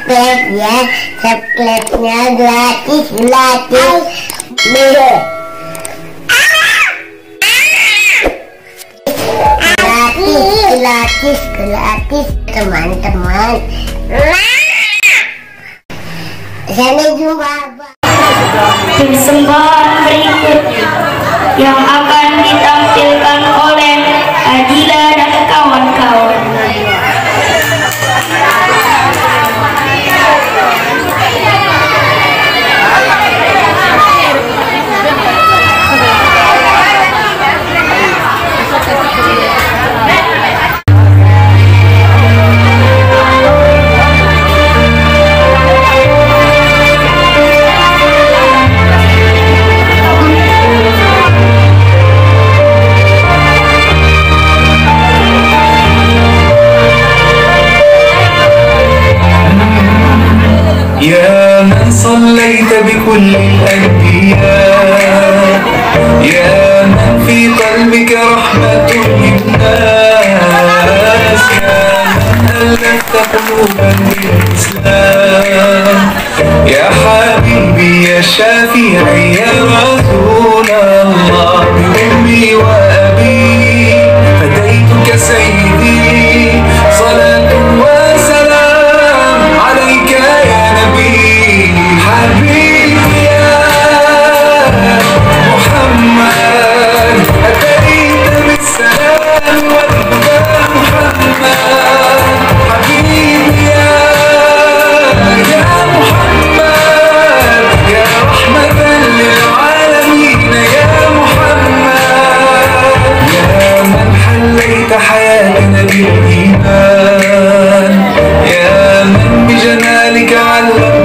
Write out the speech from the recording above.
subscribe ya, subscribe-nya gratis gratis teman-teman. Sampai jumpa. Persembahan berikutnya yang akan ditampilkan oleh Adila dan kawan-kawan. يا من صليت بكل الأنبياء، يا من في قلبك رحمة للناس، يا من ألفت قلوبا بالإسلام، يا حبيبي يا شافعي يا رسول الله، بأمي وأبي فديتك سيدي، صلاة وسلام عليك يا حبيبي يا محمد، أتيت بالسلام والهدى محمد، حبيبي يا محمد، يا رحمة للعالمين يا محمد، يا من حليت حياتنا بالإيمان، يا من بجمالك علم